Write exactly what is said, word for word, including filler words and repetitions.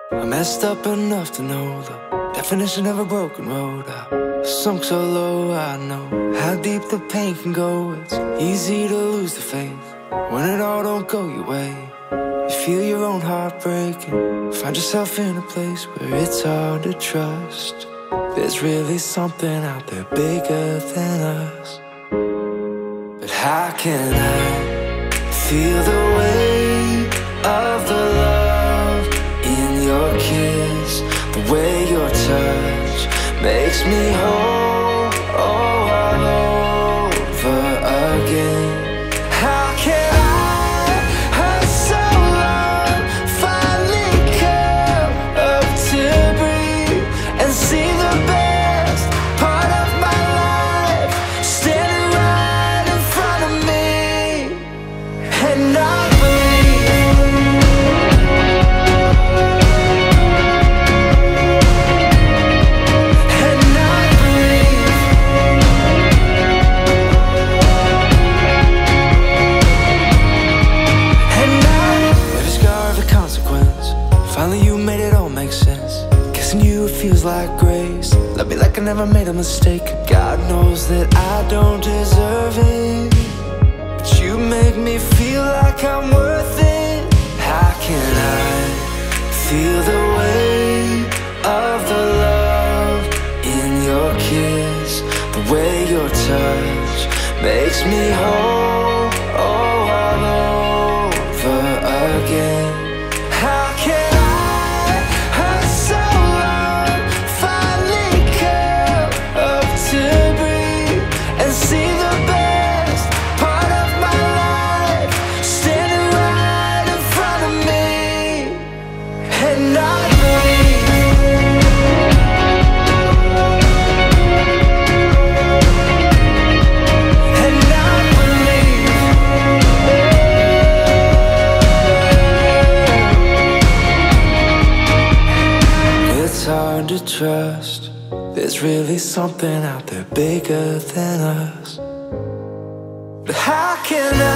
I messed up enough to know the definition of a broken road. I sunk so low, I know how deep the pain can go. It's easy to lose the faith when it all don't go your way. You feel your own heart break and find yourself in a place where it's hard to trust. There's really something out there bigger than us. But how can I feel the weight of the love in your kiss? The way your touch makes me whole, oh, all over again. How can I, hurt so long, finally come up to breathe and see the best part of my life standing right in front of me? And I finally you made it all make sense. Kissing you, it feels like grace. Love me like I never made a mistake. God knows that I don't deserve it, but you make me feel like I'm worth it. How can I feel the weight of the love in your kiss? The way your touch makes me whole, oh, all over again. How can hard to trust? There's really something out there bigger than us. But how can I